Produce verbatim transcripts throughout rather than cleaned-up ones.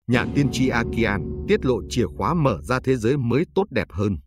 nhà tiên tri Akian tiết lộ chìa khóa mở ra thế giới mới tốt đẹp hơn.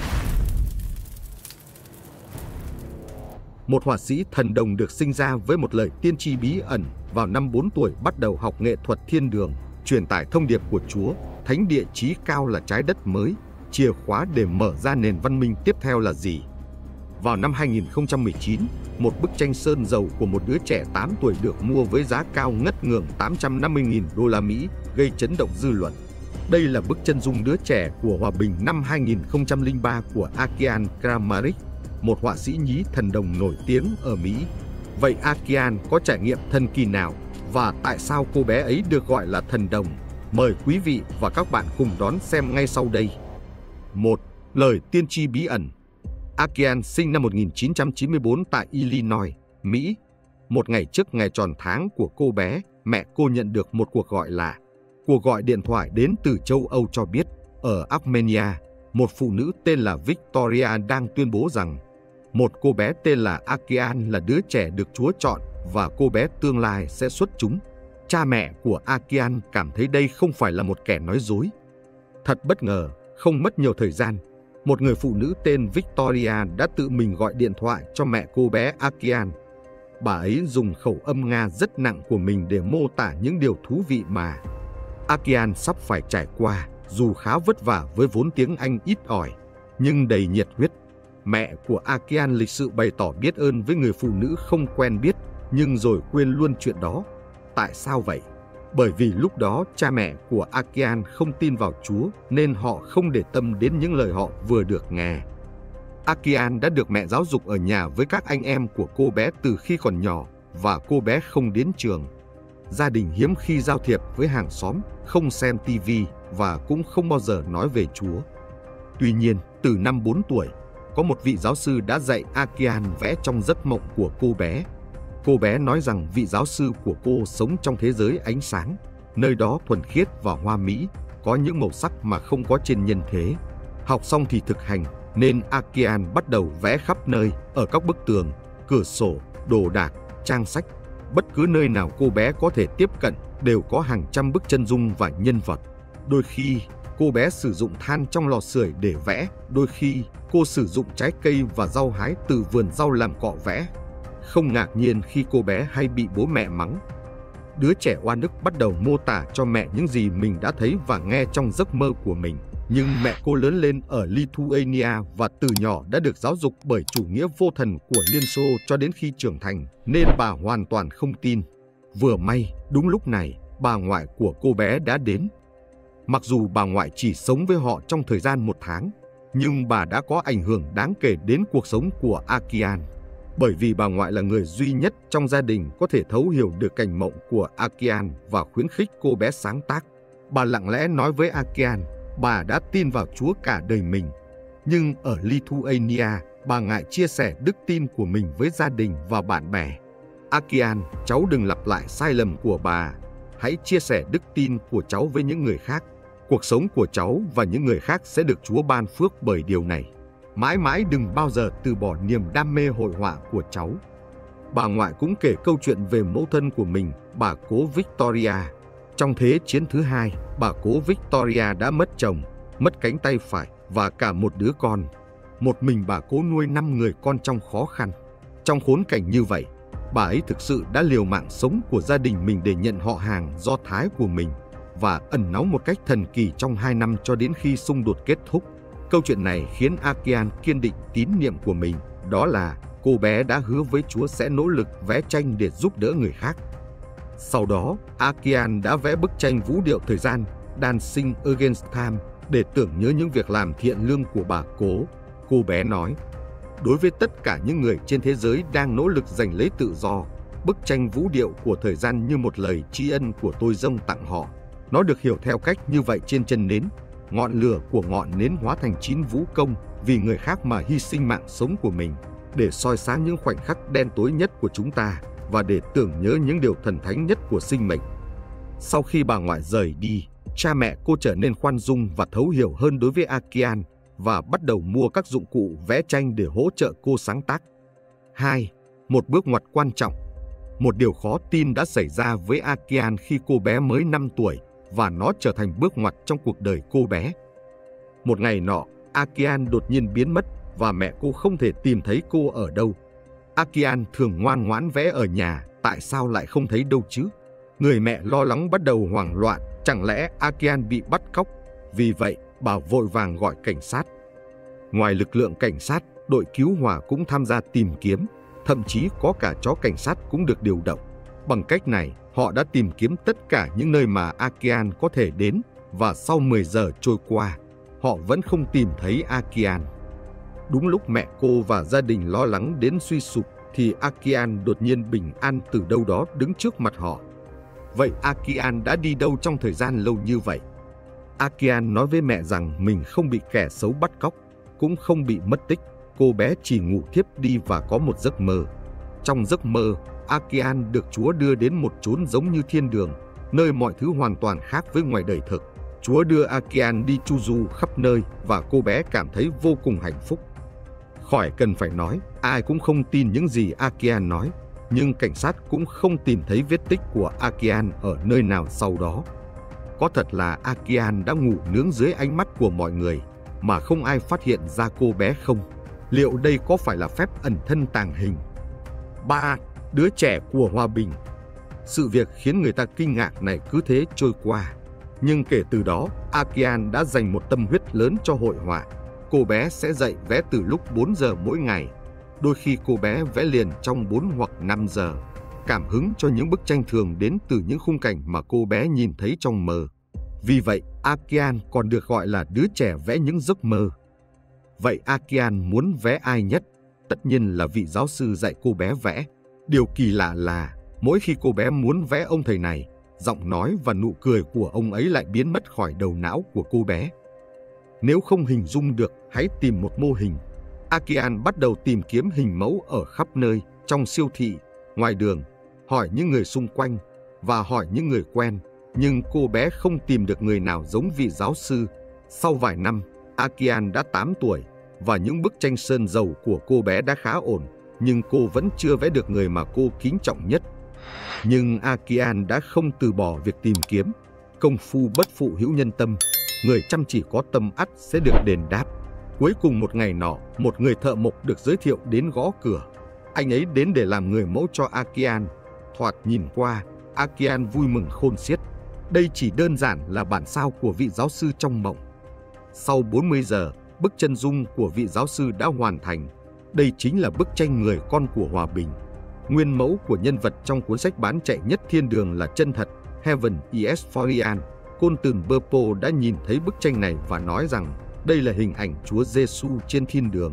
Một họa sĩ thần đồng được sinh ra với một lời tiên tri bí ẩn, vào năm bốn tuổi bắt đầu học nghệ thuật thiên đường, truyền tải thông điệp của Chúa, thánh địa chí cao là trái đất mới, chìa khóa để mở ra nền văn minh tiếp theo là gì? Vào năm hai nghìn không trăm mười chín, một bức tranh sơn dầu của một đứa trẻ tám tuổi được mua với giá cao ngất ngưỡng tám trăm năm mươi nghìn đô la Mỹ, gây chấn động dư luận. Đây là bức chân dung đứa trẻ của hòa bình năm hai nghìn không trăm lẻ ba của Akian Kramaric, một họa sĩ nhí thần đồng nổi tiếng ở Mỹ. Vậy Akian có trải nghiệm thần kỳ nào và tại sao cô bé ấy được gọi là thần đồng? Mời quý vị và các bạn cùng đón xem ngay sau đây. một. Lời tiên tri bí ẩn. Akian sinh năm một nghìn chín trăm chín mươi tư tại Illinois, Mỹ. Một ngày trước ngày tròn tháng của cô bé, mẹ cô nhận được một cuộc gọi lạ. Cuộc gọi điện thoại đến từ châu Âu cho biết, ở Armenia, một phụ nữ tên là Victoria đang tuyên bố rằng một cô bé tên là Akian là đứa trẻ được Chúa chọn và cô bé tương lai sẽ xuất chúng. Cha mẹ của Akian cảm thấy đây không phải là một kẻ nói dối. Thật bất ngờ, không mất nhiều thời gian, một người phụ nữ tên Victoria đã tự mình gọi điện thoại cho mẹ cô bé Akian. Bà ấy dùng khẩu âm Nga rất nặng của mình để mô tả những điều thú vị mà Akian sắp phải trải qua, dù khá vất vả với vốn tiếng Anh ít ỏi, nhưng đầy nhiệt huyết. Mẹ của Akian lịch sự bày tỏ biết ơn với người phụ nữ không quen biết, nhưng rồi quên luôn chuyện đó. Tại sao vậy? Bởi vì lúc đó cha mẹ của Akian không tin vào Chúa nên họ không để tâm đến những lời họ vừa được nghe. Akian đã được mẹ giáo dục ở nhà với các anh em của cô bé từ khi còn nhỏ và cô bé không đến trường. Gia đình hiếm khi giao thiệp với hàng xóm, không xem ti vi và cũng không bao giờ nói về Chúa. Tuy nhiên, từ năm bốn tuổi, có một vị giáo sư đã dạy Akian vẽ trong giấc mộng của cô bé. Cô bé nói rằng vị giáo sư của cô sống trong thế giới ánh sáng, nơi đó thuần khiết và hoa mỹ, có những màu sắc mà không có trên nhân thế. Học xong thì thực hành, nên Akian bắt đầu vẽ khắp nơi, ở các bức tường, cửa sổ, đồ đạc, trang sách. Bất cứ nơi nào cô bé có thể tiếp cận đều có hàng trăm bức chân dung và nhân vật. Đôi khi, cô bé sử dụng than trong lò sưởi để vẽ, đôi khi cô sử dụng trái cây và rau hái từ vườn rau làm cọ vẽ. Không ngạc nhiên khi cô bé hay bị bố mẹ mắng. Đứa trẻ oan ức bắt đầu mô tả cho mẹ những gì mình đã thấy và nghe trong giấc mơ của mình. Nhưng mẹ cô lớn lên ở Lithuania và từ nhỏ đã được giáo dục bởi chủ nghĩa vô thần của Liên Xô cho đến khi trưởng thành, nên bà hoàn toàn không tin. Vừa may, đúng lúc này, bà ngoại của cô bé đã đến. Mặc dù bà ngoại chỉ sống với họ trong thời gian một tháng, nhưng bà đã có ảnh hưởng đáng kể đến cuộc sống của Akian. Bởi vì bà ngoại là người duy nhất trong gia đình có thể thấu hiểu được cảnh mộng của Akian và khuyến khích cô bé sáng tác. Bà lặng lẽ nói với Akian, bà đã tin vào Chúa cả đời mình. Nhưng ở Lithuania, bà ngại chia sẻ đức tin của mình với gia đình và bạn bè. Akian, cháu đừng lặp lại sai lầm của bà. Hãy chia sẻ đức tin của cháu với những người khác. Cuộc sống của cháu và những người khác sẽ được Chúa ban phước bởi điều này. Mãi mãi đừng bao giờ từ bỏ niềm đam mê hội họa của cháu. Bà ngoại cũng kể câu chuyện về mẫu thân của mình, bà cố Victoria. Trong Thế chiến thứ hai, bà cố Victoria đã mất chồng, mất cánh tay phải và cả một đứa con. Một mình bà cố nuôi năm người con trong khó khăn. Trong khốn cảnh như vậy, bà ấy thực sự đã liều mạng sống của gia đình mình để nhận họ hàng Do Thái của mình và ẩn náu một cách thần kỳ trong hai năm cho đến khi xung đột kết thúc. Câu chuyện này khiến Akian kiên định tín niệm của mình, đó là cô bé đã hứa với Chúa sẽ nỗ lực vẽ tranh để giúp đỡ người khác. Sau đó, Akian đã vẽ bức tranh vũ điệu thời gian Dancing Against Time để tưởng nhớ những việc làm thiện lương của bà cố. Cô bé nói, đối với tất cả những người trên thế giới đang nỗ lực giành lấy tự do, bức tranh vũ điệu của thời gian như một lời tri ân của tôi dâng tặng họ. Nó được hiểu theo cách như vậy trên chân nến. Ngọn lửa của ngọn nến hóa thành chín vũ công vì người khác mà hy sinh mạng sống của mình, để soi sáng những khoảnh khắc đen tối nhất của chúng ta và để tưởng nhớ những điều thần thánh nhất của sinh mệnh. Sau khi bà ngoại rời đi, cha mẹ cô trở nên khoan dung và thấu hiểu hơn đối với Akian và bắt đầu mua các dụng cụ vẽ tranh để hỗ trợ cô sáng tác. hai. Một bước ngoặt quan trọng. Một điều khó tin đã xảy ra với Akian khi cô bé mới năm tuổi. và nó trở thành bước ngoặt trong cuộc đời cô bé. Một ngày nọ, Akian đột nhiên biến mất và mẹ cô không thể tìm thấy cô ở đâu. Akian thường ngoan ngoãn vẽ ở nhà, tại sao lại không thấy đâu chứ? Người mẹ lo lắng bắt đầu hoảng loạn, chẳng lẽ Akian bị bắt cóc? Vì vậy, bà vội vàng gọi cảnh sát. Ngoài lực lượng cảnh sát, đội cứu hỏa cũng tham gia tìm kiếm, thậm chí có cả chó cảnh sát cũng được điều động. Bằng cách này, họ đã tìm kiếm tất cả những nơi mà Akian có thể đến, và sau mười giờ trôi qua, họ vẫn không tìm thấy Akian. Đúng lúc mẹ cô và gia đình lo lắng đến suy sụp, thì Akian đột nhiên bình an từ đâu đó đứng trước mặt họ. Vậy Akian đã đi đâu trong thời gian lâu như vậy? Akian nói với mẹ rằng mình không bị kẻ xấu bắt cóc, cũng không bị mất tích. Cô bé chỉ ngủ thiếp đi và có một giấc mơ. Trong giấc mơ, Akian được Chúa đưa đến một chốn giống như thiên đường, nơi mọi thứ hoàn toàn khác với ngoài đời thực. Chúa đưa Akian đi chu du khắp nơi và cô bé cảm thấy vô cùng hạnh phúc. Khỏi cần phải nói, ai cũng không tin những gì Akian nói, nhưng cảnh sát cũng không tìm thấy vết tích của Akian ở nơi nào sau đó. Có thật là Akian đã ngủ nướng dưới ánh mắt của mọi người mà không ai phát hiện ra cô bé không? Liệu đây có phải là phép ẩn thân tàng hình? ba. Đứa trẻ của hòa bình. Sự việc khiến người ta kinh ngạc này cứ thế trôi qua. Nhưng kể từ đó, Akian đã dành một tâm huyết lớn cho hội họa. Cô bé sẽ dậy vẽ từ lúc bốn giờ mỗi ngày. Đôi khi cô bé vẽ liền trong bốn hoặc năm giờ. Cảm hứng cho những bức tranh thường đến từ những khung cảnh mà cô bé nhìn thấy trong mơ. Vì vậy, Akian còn được gọi là đứa trẻ vẽ những giấc mơ. Vậy Akian muốn vẽ ai nhất? Tất nhiên là vị giáo sư dạy cô bé vẽ. Điều kỳ lạ là, mỗi khi cô bé muốn vẽ ông thầy này, giọng nói và nụ cười của ông ấy lại biến mất khỏi đầu não của cô bé. Nếu không hình dung được, hãy tìm một mô hình. Akian bắt đầu tìm kiếm hình mẫu ở khắp nơi, trong siêu thị, ngoài đường, hỏi những người xung quanh và hỏi những người quen, nhưng cô bé không tìm được người nào giống vị giáo sư. Sau vài năm, Akian đã tám tuổi và những bức tranh sơn dầu của cô bé đã khá ổn, nhưng cô vẫn chưa vẽ được người mà cô kính trọng nhất. Nhưng Akian đã không từ bỏ việc tìm kiếm. Công phu bất phụ hữu nhân tâm, người chăm chỉ có tâm ắt sẽ được đền đáp. Cuối cùng một ngày nọ, một người thợ mộc được giới thiệu đến gõ cửa. Anh ấy đến để làm người mẫu cho Akian. Thoạt nhìn qua, Akian vui mừng khôn xiết. Đây chỉ đơn giản là bản sao của vị giáo sư trong mộng. Sau bốn mươi giờ, bức chân dung của vị giáo sư đã hoàn thành. Đây chính là bức tranh người con của hòa bình. Nguyên mẫu của nhân vật trong cuốn sách bán chạy nhất thiên đường là chân thật, Heaven is for Real. Côn Tường Bơ Po đã nhìn thấy bức tranh này và nói rằng đây là hình ảnh Chúa Giêsu trên thiên đường.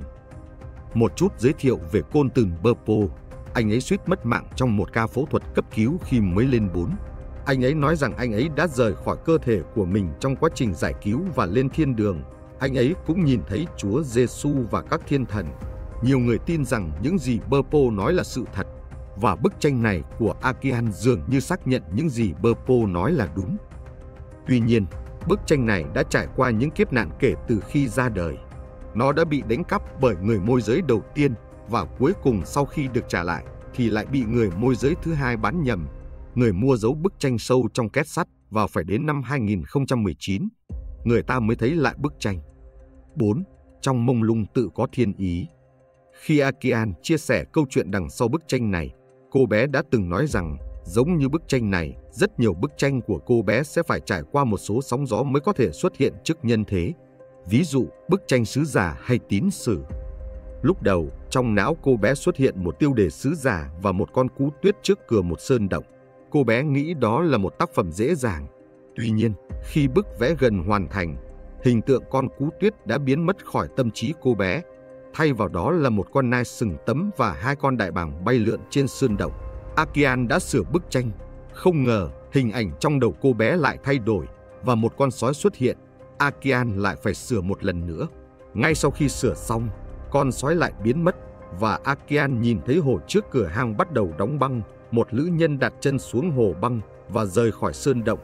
Một chút giới thiệu về Côn Tường Bơ Po. Anh ấy suýt mất mạng trong một ca phẫu thuật cấp cứu khi mới lên bốn. Anh ấy nói rằng anh ấy đã rời khỏi cơ thể của mình trong quá trình giải cứu và lên thiên đường. Anh ấy cũng nhìn thấy Chúa Giêsu và các thiên thần. Nhiều người tin rằng những gì Bơ Po nói là sự thật, và bức tranh này của Akian dường như xác nhận những gì Bơ Po nói là đúng. Tuy nhiên, bức tranh này đã trải qua những kiếp nạn kể từ khi ra đời. Nó đã bị đánh cắp bởi người môi giới đầu tiên, và cuối cùng sau khi được trả lại thì lại bị người môi giới thứ hai bán nhầm. Người mua giấu bức tranh sâu trong két sắt và phải đến năm hai nghìn không trăm mười chín, người ta mới thấy lại bức tranh. bốn. Trong mông lung tự có thiên ý. Khi Akian chia sẻ câu chuyện đằng sau bức tranh này, cô bé đã từng nói rằng giống như bức tranh này, rất nhiều bức tranh của cô bé sẽ phải trải qua một số sóng gió mới có thể xuất hiện trước nhân thế. Ví dụ, bức tranh sứ giả hay tín sử. Lúc đầu, trong não cô bé xuất hiện một tiêu đề sứ giả và một con cú tuyết trước cửa một sơn động. Cô bé nghĩ đó là một tác phẩm dễ dàng. Tuy nhiên, khi bức vẽ gần hoàn thành, hình tượng con cú tuyết đã biến mất khỏi tâm trí cô bé. Thay vào đó là một con nai sừng tấm và hai con đại bàng bay lượn trên sơn động. Akian đã sửa bức tranh. Không ngờ, hình ảnh trong đầu cô bé lại thay đổi và một con sói xuất hiện. Akian lại phải sửa một lần nữa. Ngay sau khi sửa xong, con sói lại biến mất và Akian nhìn thấy hồ trước cửa hang bắt đầu đóng băng. Một lữ nhân đặt chân xuống hồ băng và rời khỏi sơn động.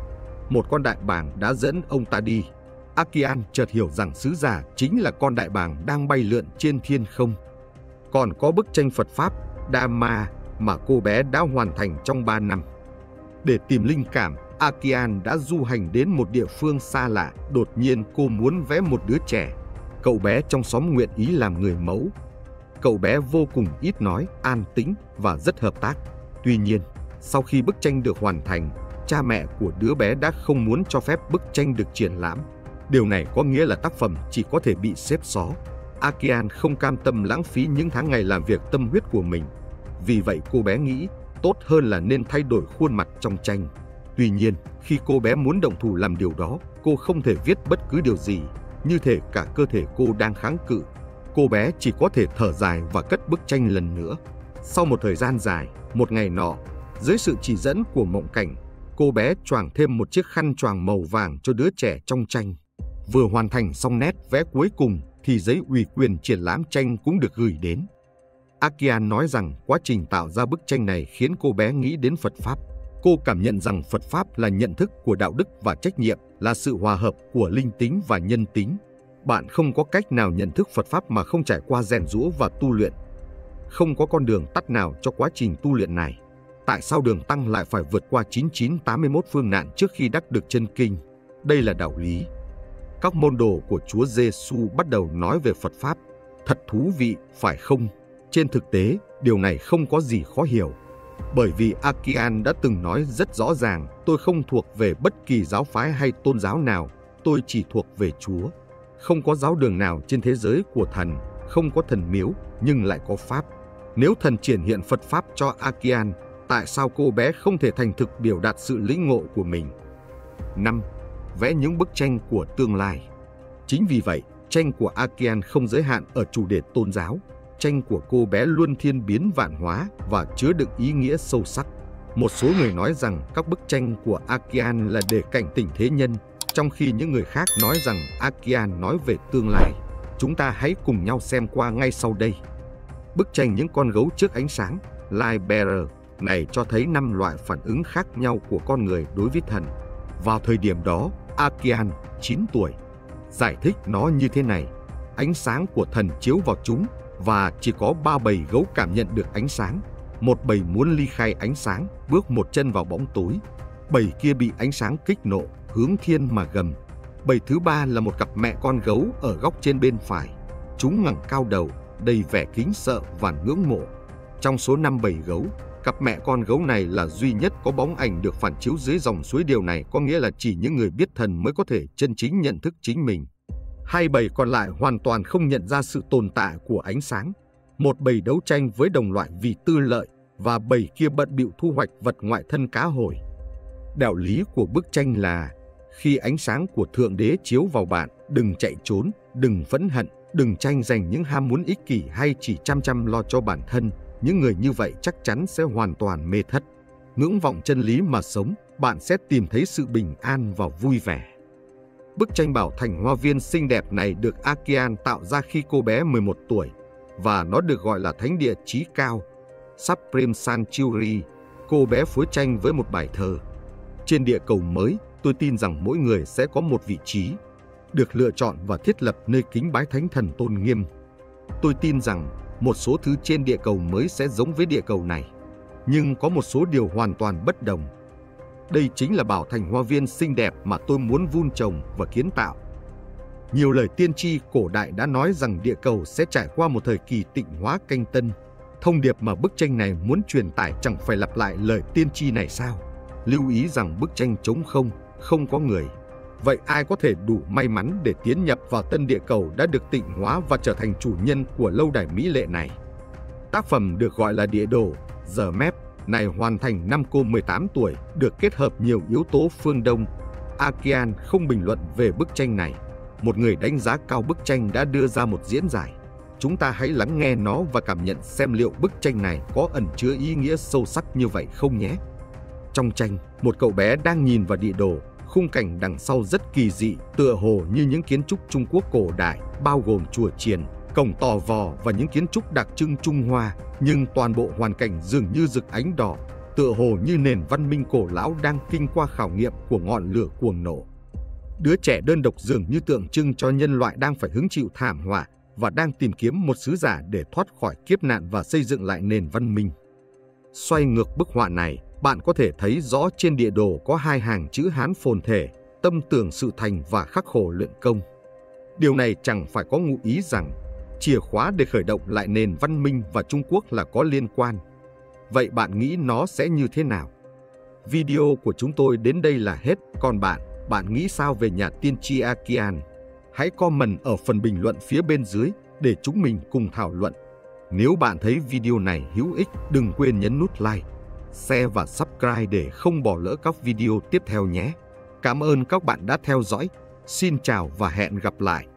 Một con đại bàng đã dẫn ông ta đi. Akian chợt hiểu rằng sứ giả chính là con đại bàng đang bay lượn trên thiên không. Còn có bức tranh Phật Pháp, Dharma mà cô bé đã hoàn thành trong ba năm. Để tìm linh cảm, Akian đã du hành đến một địa phương xa lạ, đột nhiên cô muốn vẽ một đứa trẻ. Cậu bé trong xóm nguyện ý làm người mẫu. Cậu bé vô cùng ít nói, an tĩnh và rất hợp tác. Tuy nhiên, sau khi bức tranh được hoàn thành, cha mẹ của đứa bé đã không muốn cho phép bức tranh được triển lãm. Điều này có nghĩa là tác phẩm chỉ có thể bị xếp xó. Akian không cam tâm lãng phí những tháng ngày làm việc tâm huyết của mình. Vì vậy cô bé nghĩ tốt hơn là nên thay đổi khuôn mặt trong tranh. Tuy nhiên, khi cô bé muốn động thủ làm điều đó, cô không thể viết bất cứ điều gì, như thể cả cơ thể cô đang kháng cự. Cô bé chỉ có thể thở dài và cất bức tranh lần nữa. Sau một thời gian dài, một ngày nọ, dưới sự chỉ dẫn của mộng cảnh, cô bé choàng thêm một chiếc khăn choàng màu vàng cho đứa trẻ trong tranh. Vừa hoàn thành xong nét vẽ cuối cùng thì giấy ủy quyền triển lãm tranh cũng được gửi đến. Akian nói rằng quá trình tạo ra bức tranh này khiến cô bé nghĩ đến Phật Pháp. Cô cảm nhận rằng Phật Pháp là nhận thức của đạo đức và trách nhiệm, là sự hòa hợp của linh tính và nhân tính. Bạn không có cách nào nhận thức Phật Pháp mà không trải qua rèn giũa và tu luyện. Không có con đường tắt nào cho quá trình tu luyện này. Tại sao Đường Tăng lại phải vượt qua chín chín tám mươi mốt phương nạn trước khi đắc được chân kinh? Đây là đạo lý. Các môn đồ của Chúa Giêsu bắt đầu nói về Phật Pháp. Thật thú vị, phải không? Trên thực tế, điều này không có gì khó hiểu. Bởi vì Akian đã từng nói rất rõ ràng, tôi không thuộc về bất kỳ giáo phái hay tôn giáo nào, tôi chỉ thuộc về Chúa. Không có giáo đường nào trên thế giới của thần, không có thần miếu, nhưng lại có Pháp. Nếu thần triển hiện Phật Pháp cho Akian, tại sao cô bé không thể thành thực biểu đạt sự lĩnh ngộ của mình? năm. Vẽ những bức tranh của tương lai. Chính vì vậy, tranh của Akian không giới hạn ở chủ đề tôn giáo. Tranh của cô bé luôn thiên biến vạn hóa và chứa đựng ý nghĩa sâu sắc. Một số người nói rằng các bức tranh của Akian là để cảnh tỉnh thế nhân, trong khi những người khác nói rằng Akian nói về tương lai. Chúng ta hãy cùng nhau xem qua ngay sau đây. Bức tranh những con gấu trước ánh sáng, Light Bearer, này cho thấy năm loại phản ứng khác nhau của con người đối với thần. Vào thời điểm đó, Akian, chín tuổi, giải thích nó như thế này. Ánh sáng của thần chiếu vào chúng, và chỉ có ba bầy gấu cảm nhận được ánh sáng. Một bầy muốn ly khai ánh sáng, bước một chân vào bóng tối. Bầy kia bị ánh sáng kích nộ, hướng thiên mà gầm. Bầy thứ ba là một cặp mẹ con gấu ở góc trên bên phải. Chúng ngẩng cao đầu, đầy vẻ kính sợ và ngưỡng mộ. Trong số năm bầy gấu, cặp mẹ con gấu này là duy nhất có bóng ảnh được phản chiếu dưới dòng suối. Điều này có nghĩa là chỉ những người biết thần mới có thể chân chính nhận thức chính mình. Hai bầy còn lại hoàn toàn không nhận ra sự tồn tại của ánh sáng. Một bầy đấu tranh với đồng loại vì tư lợi, và bầy kia bận bịu thu hoạch vật ngoại thân cá hồi. Đạo lý của bức tranh là khi ánh sáng của Thượng Đế chiếu vào bạn, đừng chạy trốn, đừng phẫn hận, đừng tranh giành những ham muốn ích kỷ hay chỉ chăm chăm lo cho bản thân. Những người như vậy chắc chắn sẽ hoàn toàn mê thất. Ngưỡng vọng chân lý mà sống, bạn sẽ tìm thấy sự bình an và vui vẻ. Bức tranh Bảo Thành Hoa Viên xinh đẹp này được Akian tạo ra khi cô bé mười một tuổi, và nó được gọi là Thánh địa chí cao, Supreme Sanctuary. Cô bé phối tranh với một bài thơ. Trên địa cầu mới, tôi tin rằng mỗi người sẽ có một vị trí, được lựa chọn và thiết lập nơi kính bái thánh thần tôn nghiêm. Tôi tin rằng một số thứ trên địa cầu mới sẽ giống với địa cầu này, nhưng có một số điều hoàn toàn bất đồng. Đây chính là Bảo Thành Hoa Viên xinh đẹp mà tôi muốn vun trồng và kiến tạo. Nhiều lời tiên tri cổ đại đã nói rằng địa cầu sẽ trải qua một thời kỳ tịnh hóa canh tân. Thông điệp mà bức tranh này muốn truyền tải chẳng phải lặp lại lời tiên tri này sao? Lưu ý rằng bức tranh trống không, không có người. Vậy ai có thể đủ may mắn để tiến nhập vào tân địa cầu đã được tịnh hóa và trở thành chủ nhân của lâu đài mỹ lệ này? Tác phẩm được gọi là địa đồ, The Map, này hoàn thành năm cô mười tám tuổi, được kết hợp nhiều yếu tố phương Đông. Akian không bình luận về bức tranh này. Một người đánh giá cao bức tranh đã đưa ra một diễn giải. Chúng ta hãy lắng nghe nó và cảm nhận xem liệu bức tranh này có ẩn chứa ý nghĩa sâu sắc như vậy không nhé. Trong tranh, một cậu bé đang nhìn vào địa đồ. Khung cảnh đằng sau rất kỳ dị, tựa hồ như những kiến trúc Trung Quốc cổ đại, bao gồm chùa chiền, cổng tò vò và những kiến trúc đặc trưng Trung Hoa, nhưng toàn bộ hoàn cảnh dường như rực ánh đỏ, tựa hồ như nền văn minh cổ lão đang kinh qua khảo nghiệm của ngọn lửa cuồng nổ. Đứa trẻ đơn độc dường như tượng trưng cho nhân loại đang phải hứng chịu thảm họa và đang tìm kiếm một sứ giả để thoát khỏi kiếp nạn và xây dựng lại nền văn minh. Xoay ngược bức họa này, Bạn có thể thấy rõ trên địa đồ có hai hàng chữ Hán phồn thể, tâm tưởng sự thành và khắc khổ luyện công. Điều này chẳng phải có ngụ ý rằng chìa khóa để khởi động lại nền văn minh và Trung Quốc là có liên quan. Vậy bạn nghĩ nó sẽ như thế nào? Video của chúng tôi đến đây là hết. Còn bạn, bạn nghĩ sao về nhà tiên tri A Kian? Hãy comment ở phần bình luận phía bên dưới để chúng mình cùng thảo luận. Nếu bạn thấy video này hữu ích, đừng quên nhấn nút like, share và subscribe để không bỏ lỡ các video tiếp theo nhé. Cảm ơn các bạn đã theo dõi. Xin chào và hẹn gặp lại.